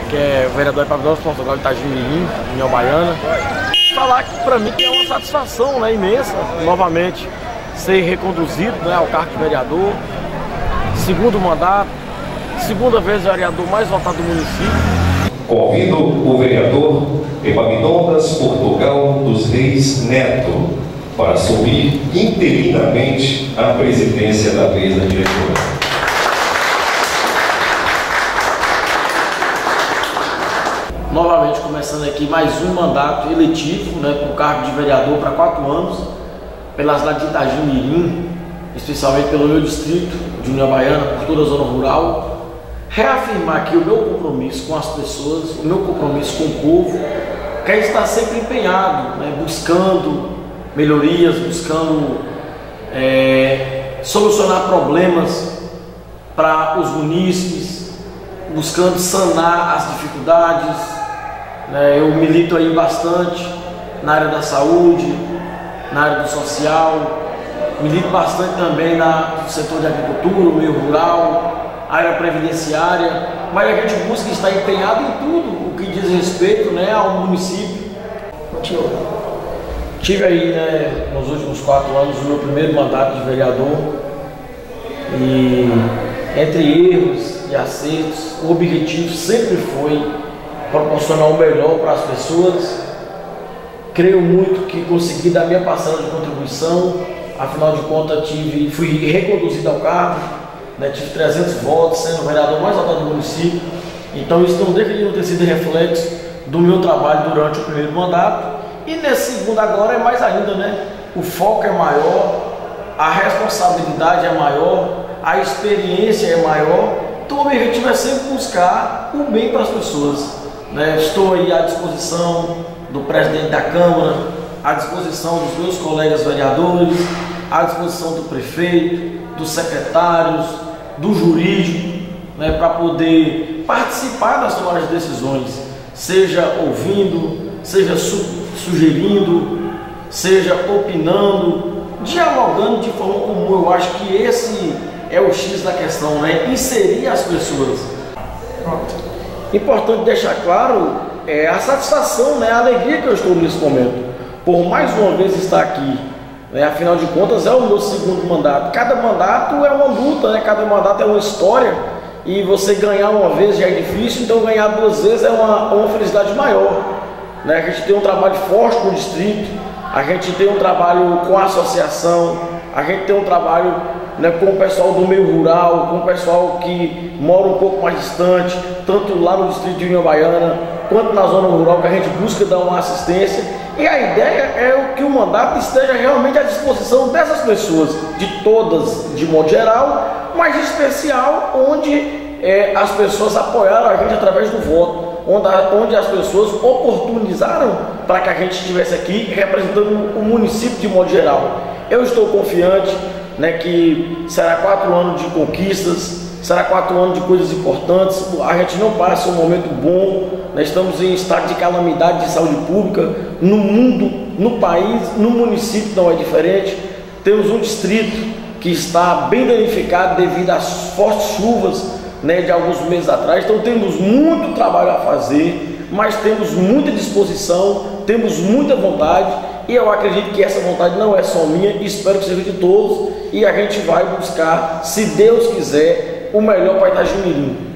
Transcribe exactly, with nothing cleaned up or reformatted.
que é o vereador Epaminondas Portugal de Itagimirim, União Baiana. Falar que para mim é uma satisfação, né, imensa, novamente, ser reconduzido, né, ao cargo de vereador. Segundo mandato, segunda vez vereador mais votado do município. Convido o vereador Epaminondas Portugal dos Reis Neto para assumir interinamente a presidência da mesa diretora. Novamente começando aqui mais um mandato eletivo, né, com o cargo de vereador para quatro anos, pela cidade de Itagimirim, especialmente pelo meu distrito de União Baiana, por toda a zona rural. Reafirmar aqui o meu compromisso com as pessoas, o meu compromisso com o povo, que é estar sempre empenhado, né, buscando melhorias, buscando é, solucionar problemas para os munícipes, buscando sanar as dificuldades. Né, eu milito aí bastante na área da saúde, na área do social, milito bastante também na, no setor de agricultura, meio rural, área previdenciária, mas a gente busca estar empenhado em tudo o que diz respeito, né, ao município. Tive aí, né, nos últimos quatro anos o meu primeiro mandato de vereador e entre erros e acertos, o objetivo sempre foi proporcionar o melhor para as pessoas. Creio muito que consegui dar minha parcela de contribuição, afinal de contas tive, fui reconduzido ao cargo. Né, tive trezentos votos, sendo o vereador mais votado do município. Então isso não deveria ter sido reflexo do meu trabalho durante o primeiro mandato. E nesse segundo agora é mais ainda, né? O foco é maior, a responsabilidade é maior, a experiência é maior. Então o objetivo é sempre buscar o bem para as pessoas. Né? Estou aí à disposição do presidente da Câmara, à disposição dos meus colegas vereadores, à disposição do prefeito, dos secretários, do jurídico, né, para poder participar das tomadas de decisões, seja ouvindo, seja su sugerindo, seja opinando, dialogando de forma comum. Eu acho que esse é o X da questão, né? Inserir as pessoas. Pronto. Importante deixar claro é a satisfação, né, a alegria que eu estou nesse momento, por mais uma vez estar aqui. É, afinal de contas é o meu segundo mandato. Cada mandato é uma luta, né? Cada mandato é uma história, e você ganhar uma vez já é difícil, então ganhar duas vezes é uma, uma felicidade maior, né? A gente tem um trabalho forte no distrito, a gente tem um trabalho com a associação, a gente tem um trabalho, né, com o pessoal do meio rural, com o pessoal que mora um pouco mais distante, tanto lá no distrito de União Baiana quanto na zona rural, que a gente busca dar uma assistência. E a ideia é que o mandato esteja realmente à disposição dessas pessoas, de todas de modo geral, mas em especial onde é, as pessoas apoiaram a gente através do voto, onde, onde as pessoas oportunizaram para que a gente estivesse aqui representando o município de modo geral. Eu estou confiante, né, que será quatro anos de conquistas, será quatro anos de coisas importantes. A gente não passa um momento bom, nós estamos em estado de calamidade de saúde pública, no mundo, no país, no município não é diferente. Temos um distrito que está bem danificado devido às fortes chuvas, né, de alguns meses atrás. Então temos muito trabalho a fazer, mas temos muita disposição, temos muita vontade, e eu acredito que essa vontade não é só minha, espero que seja de todos, e a gente vai buscar, se Deus quiser, o melhor para Itagimirim.